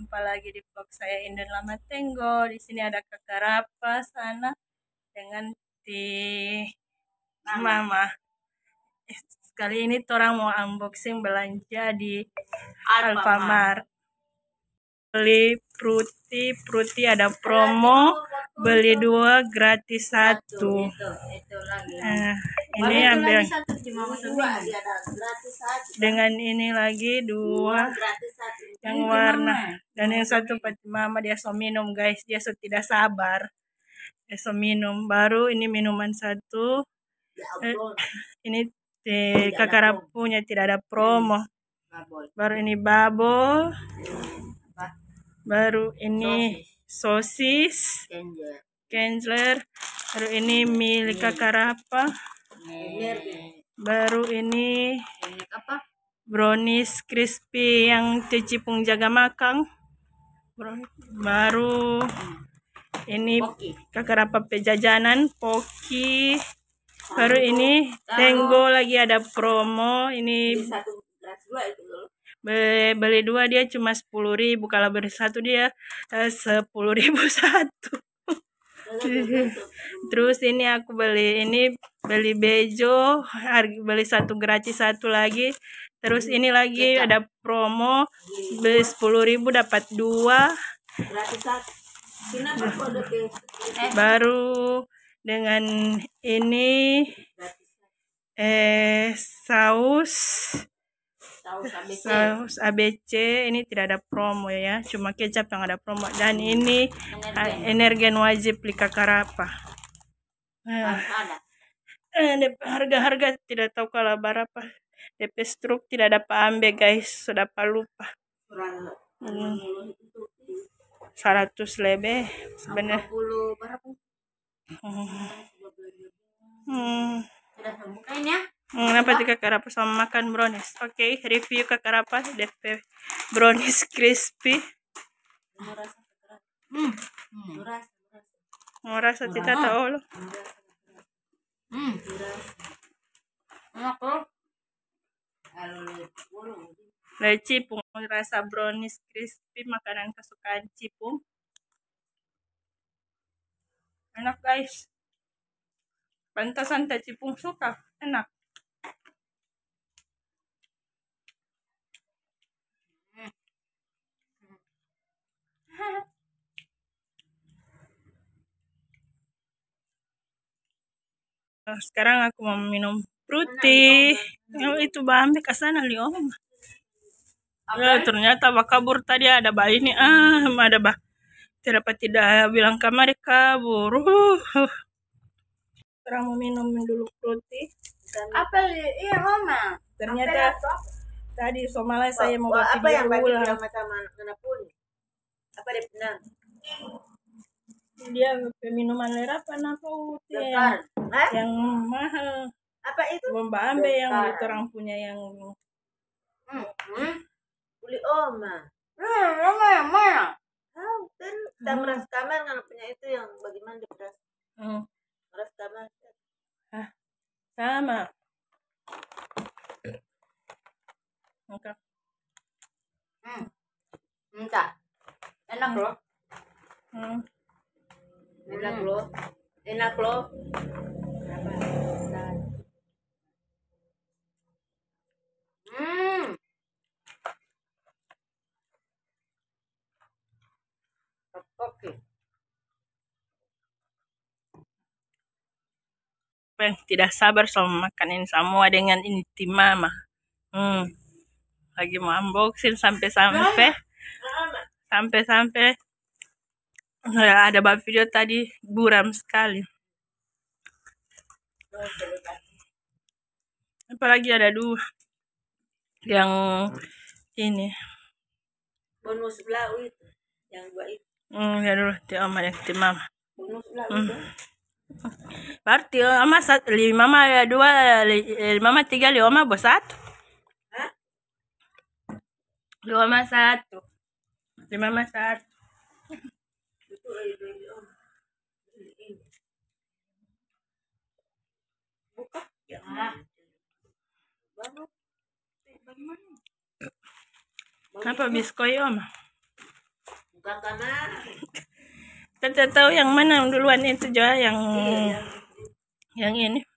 Jumpa lagi di vlog saya Inden Lama Tenggo. Di sini ada Kakak Rapa sana dengan Mama. Kali ini orang mau unboxing belanja di Alfamart. Beli fruity ada promo, beli 2 gratis 1. Ini ambil dengan ini lagi 2 yang warna, dan yang satu Mama dia so minum guys, dia so tidak sabar, dia so minum. Baru ini minuman 1, ini Kakak Rap punya tidak ada promo. Baru ini bubble, baru ini sosis Kenzler, baru ini milik Kakak Rapa, baru ini brownies crispy yang Cipung jaga makan, baru ini Kakak Rapa pejajanan Poki, baru ini Tenggo lagi ada promo. Ini beli 2 dia cuma 10.000, kalau beli 1 dia 10.000 satu. Terus ini aku beli bejo, beli 1 gratis 1 lagi. Terus ini lagi ada promo, beli 10.000 dapat 2. Baru dengan ini saus ABC, ini tidak ada promo ya, cuma kecap yang ada promo. Dan ini energen wajib beli Kakak Rapa. Harga tidak tahu kalau berapa. DP struk tidak dapat ambil guys, sudah lupa. 100 lebih sebenarnya. Kenapa Kakak Rapa sama makan brownies? Oke, review Kakak Rapa DP brownies crispy. Rasa tidak tahu loh. Dari Cipung, rasa brownies crispy, makanan kesukaan Cipung. Enak guys. Pantasan teh Cipung suka, enak. Sekarang aku mau minum fruity. Itu bambe kesana liom. Ternyata kabur tadi ada bayi ini. Ada bah. Tidak bilang kamar kabur. Sekarang mau minum dulu fruity. Apa iya Mama? Ternyata tadi somalnya saya mau apa yang ulang. Apa dia benar? Dia minuman lerapan apa yang mahal. Apa itu? Bambe yang orang punya yang beli Oma. Oma yang mana? Tahu kan kita beras kamar nggak punya itu yang bagaimana di beras? Beras kamar. Sama. Oke. Entah. Enak loh. Enak loh. Enak loh. Oke. Tidak sabar sama makan ini semua dengan ini tim Mama. Lagi mau unboxing sampai ada video tadi buram sekali. Apalagi ada 2 yang ini bonus blau itu yang 2 itu. Ya dulu tim Mama yang tim Mama. Bonus blau itu. Berarti Mama 5 Mama 2 Mama 3 Mama bos 1. 2 Mama 1. 5 Mama 1. Buka ya. Apa biskoy Om? Kakak mah. Kita tahu yang mana duluan itu juga yang ini.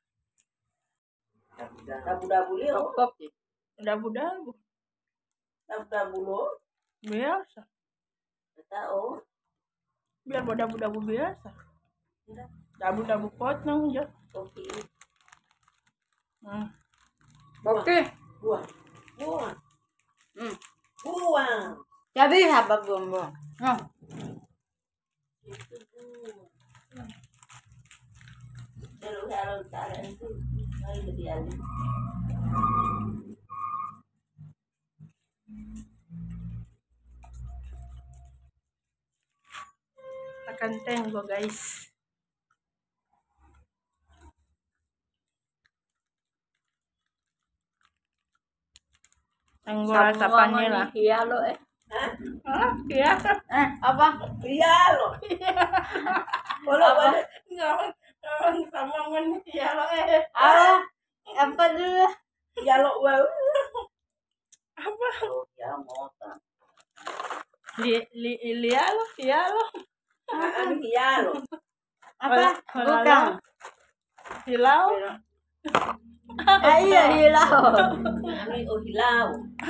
Dabu-dabu liu. Dabu-dabu. Dabu-dabu lo. Biasa. Tahu. Biar dabu-dabu biasa. Dabu-dabu potong aja. Oke. Oke. Buang. Buang. Jadi apa buang-buang? Itu buang. Kalau taruh itu ayo lebih alih. Akan tenggo guys. Tenggo asapannya lah. Iya lo Iya. Apa? Iya lo. Apa? Sama men iya lo Apa dulu? Iya lo wow. Apa? Ya motor. Iya lo. Iya lo. Apa? Bukan. Hilau. Iya hilau. Kami hilau.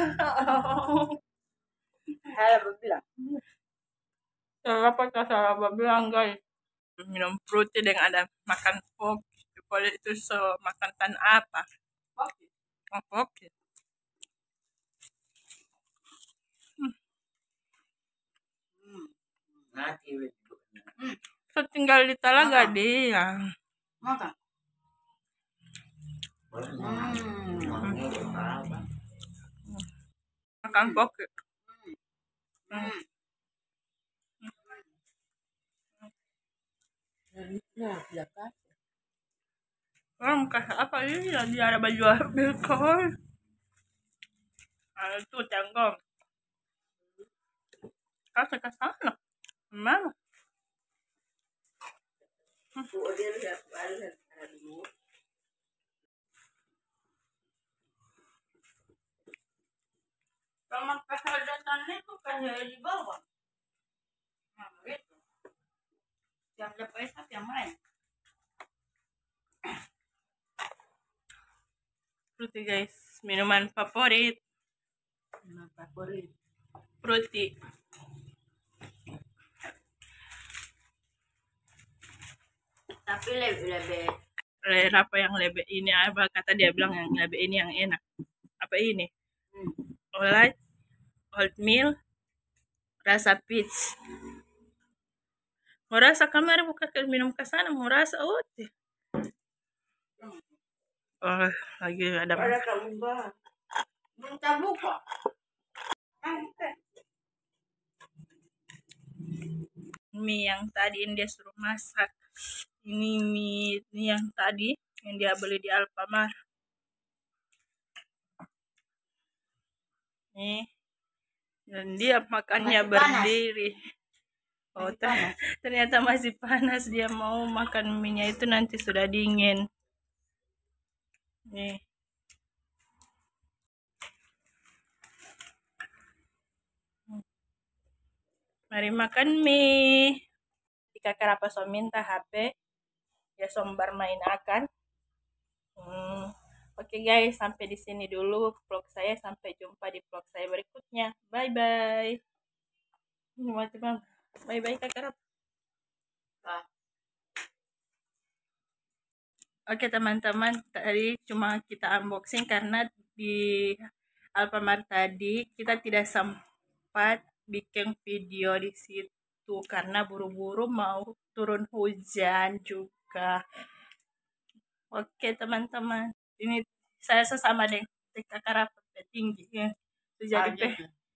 Saya bilang. Salah bilang guys. Minum fruity dengan ada makan pop. Kalau itu makan tan apa? Pop. So tinggal di Talaga dia. Makan. Makan pop. Orang kasih apa ini? Dia ada baju alkohol. Itu tenggong. Kasih ke sana. Mana? Kalau kesadaran itu kan di bawah. Nah, itu. Yang dapat yang main. Fruity guys, minuman favorit. Fruity. Tapi lebih Apa yang lebih ini? Apa kata dia bilang yang lebih ini yang enak? Apa ini? Oatmeal, rasa peach. Mau rasa kamar buka minum ke sana, mau rasa oat. Oh, lagi ada Kalimba. minta buka. Mie yang tadi dia suruh masak. Ini mie yang tadi yang dia beli di Alfamart. Nih. Dan dia makannya Masih berdiri. Oh, ternyata masih panas. Dia mau makan mie-nya itu nanti sudah dingin. Nih. Mari makan mie. Jika kenapa so minta HP, ya sombar main akan. Oke guys, sampai di sini dulu vlog saya. Sampai jumpa di vlog saya berikutnya. Bye bye. Bye bye Kak Karap. Oke teman-teman, tadi cuma kita unboxing karena di Alfamart tadi kita tidak sempat bikin video di situ karena buru-buru mau turun hujan juga. Oke teman-teman, ini saya sesama dengan Kakak Karap tinggi ya. Jadi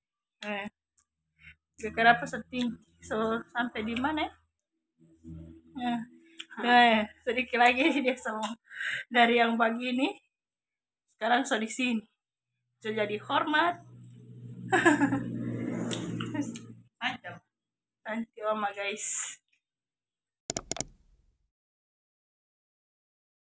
Kakak Karap setinggi. So sampai di mana ya? Nah, sedikit lagi dia sama dari yang pagi ini sekarang so di sini so jadi hormat. Mantap. Thank you guys.